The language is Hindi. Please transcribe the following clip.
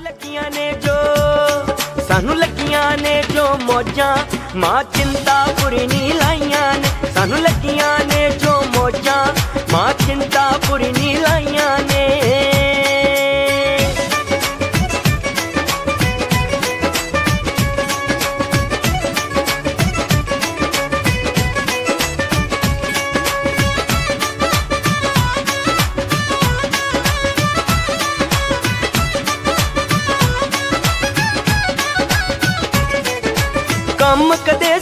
सानू लगियां ने जो मौजां मां चिंतापुरी नी लाइयां ने। सानू लगियां ने जो मौजां मां चिंतापुरी नी लाइयां ने। कम कदे